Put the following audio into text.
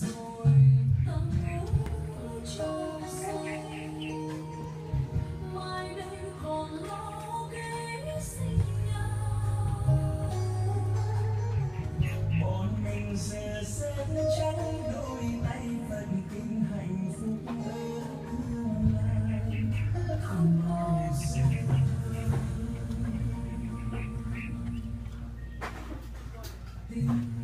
giờ sẽ trắng đôi tay vẫn kinh hạnh phúc ở tương lai không bao giờ